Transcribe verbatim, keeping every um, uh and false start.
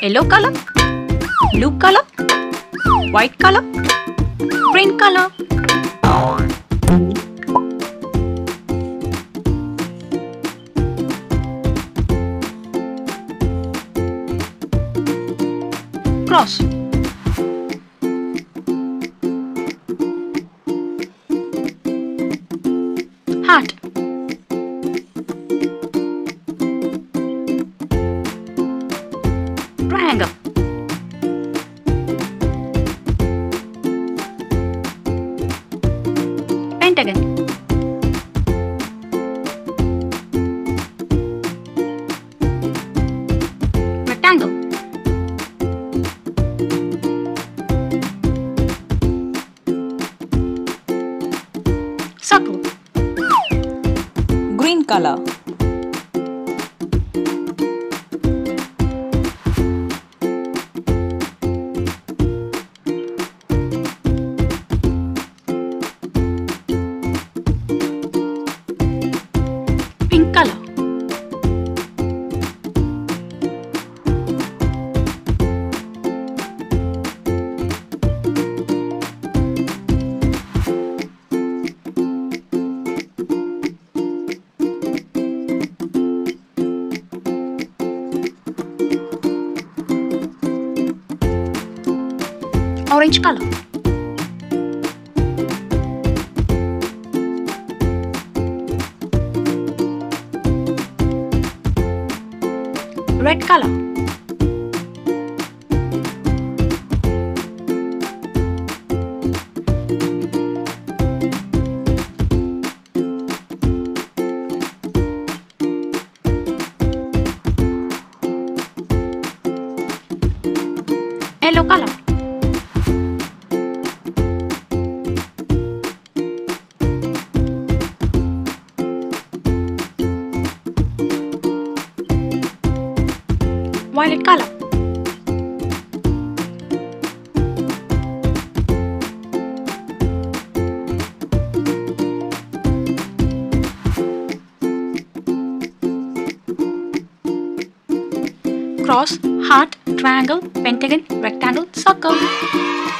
Yellow color, blue color, white color, green color. Cross. Heart. Triangle. Pentagon. Rectangle. Circle. Green color. Pink color. Orange color. Red color. Yellow color. Violet color. Cross, heart, triangle, pentagon, rectangle, circle.